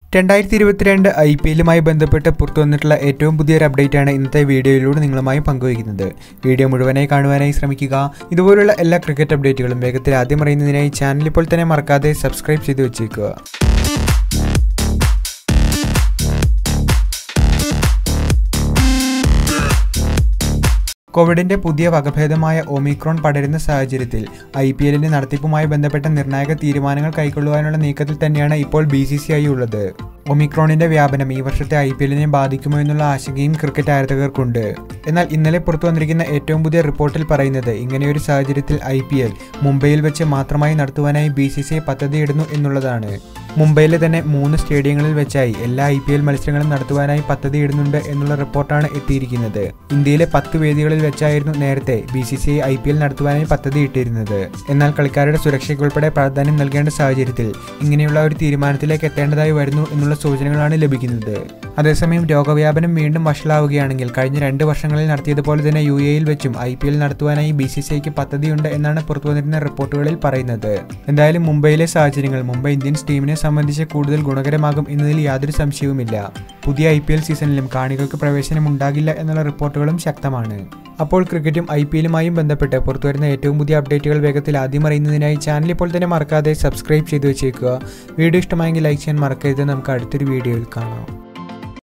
2022 IPLുമായി ബന്ധപ്പെട്ട് പുറത്തുവന്നിട്ടുള്ള ഏറ്റവും പുതിയൊരു അപ്ഡേറ്റാണ് ഇന്നത്തെ വീഡിയോയിലൂടെ നിങ്ങളുമായി പങ്കുവയ്ക്കുന്നത്. വീഡിയോ മുഴുവനായി കാണുവാനായി ശ്രമിക്കുക. ഇതുപോലുള്ള എല്ലാ ക്രിക്കറ്റ് അപ്ഡേറ്റുകളും വേഗത്തിൽ ആദ്യം അറിയുന്നതിനായി ചാനൽ ഇപ്പോൾ തന്നെ മറക്കാതെ സബ്സ്ക്രൈബ് ചെയ്ത് വെച്ചേക്കുക. കോവിഡിന്റെ പുതിയ വകഭേദമായ ഒമിക്രോൺ പടരുന്ന സാഹചര്യത്തിൽ IPLന്റെ നടത്തിപ്പുമായി ബന്ധപ്പെട്ട നിർണായക തീരുമാനങ്ങൾ കൈക്കൊള്ളുവാനുള്ള നീക്കത്തിൽ തന്നെയാണ് ഇപ്പോൾ BCCI ഉള്ളത്. ഒമിക്രോണിന്റെ വ്യാപനം ഈ വർഷത്തെ IPLനെ ബാധിക്കുമോ എന്നുള്ള ആശങ്കയും ക്രിക്കറ്റ് ആരാധകർക്കുണ്ട്. എന്നാൽ ഇന്നലെ പുറത്തു വന്നിരിക്കുന്ന ഏറ്റവും പുതിയ റിപ്പോർട്ടിൽ പറയുന്നത് ഇങ്ങനെയൊരു സാഹചര്യത്തിൽ IPL മുംബൈയിൽ വെച്ച് മാത്രമായി നടത്തുവാനായി BCCI പദ്ധതിയിടുന്നു എന്നുള്ളതാണ്. മുംബൈയിലെ തന്നെ 3 സ്റ്റേഡിയങ്ങളിൽ വെച്ചായി എല്ലാ IPL മത്സരങ്ങളും നടത്തുവാനായി പദ്ധതിയിടുന്നുണ്ട് എന്നുള്ള റിപ്പോർട്ടാണ് എത്തിയിരിക്കുന്നത്. ഇന്ത്യയിലെ 10 വേദികളിൽ വെച്ചായിരുന്നു നേരത്തെ BCCI IPL നടത്തുവാനായി പദ്ധതിയിട്ടിരുന്നത്. എന്നാൽ കളിക്കാരുടെ സുരക്ഷയ്ക്കുൾപ്പെടെ പ്രാധാന്യം നൽകേണ്ട സാഹചര്യത്തിൽ ഇങ്ങനെയുള്ള ഒരു തീരുമാനത്തിലേക്ക് എത്തേണ്ടതായി വരുന്നു എന്നുള്ള സൂചനകളാണ് ലഭിക്കുന്നത്. അതേസമയം രോഗവ്യാപനം വീണ്ടും വഷളാവുകയാണെങ്കിൽ കഴിഞ്ഞ 2 വർഷങ്ങളിൽ നടത്തിയതുപോലെ തന്നെ UAEയിൽ വെച്ചും IPL നടത്തുവാനായി BCCIക്ക് പദ്ധതിയുണ്ട് എന്നാണ് പുറത്തുവന്നിരുന്ന റിപ്പോർട്ടുകളിൽ പറയുന്നത്. എന്തായാലും മുംബൈയിലെ സാഹചര്യങ്ങൾ മുംബൈ ഇന്ത്യൻസ് ടീമിനെ സംബന്ധിച്ച് കൂടുതൽ ഗുണകരമാകും എന്നതിൽ യാതൊരു സംശയവുമില്ല. പുതിയ IPL സീസണിലും കാണികൾക്ക് പ്രവേശനം ഉണ്ടാകില്ല എന്നുള്ള റിപ്പോർട്ടുകളും ശക്തമാണ്. അപ്പോൾ ക്രിക്കറ്റും IPLുമായും ബന്ധപ്പെട്ട് പുറത്തുവരുന്ന ഏറ്റവും പുതിയ അപ്ഡേറ്റുകൾ വേഗത്തിൽ ആദ്യം അറിയുന്നതിനായി ചാനൽ ഇപ്പോൾ തന്നെ മറക്കാതെ സബ്സ്ക്രൈബ് ചെയ്ത് വെച്ചേക്കുക. വീഡിയോ ഇഷ്ടമായെങ്കിൽ ലൈക്ക് ചെയ്യാൻ മറക്കരുത്. നമുക്ക് അടുത്തൊരു വീഡിയോയിൽ കാണാം.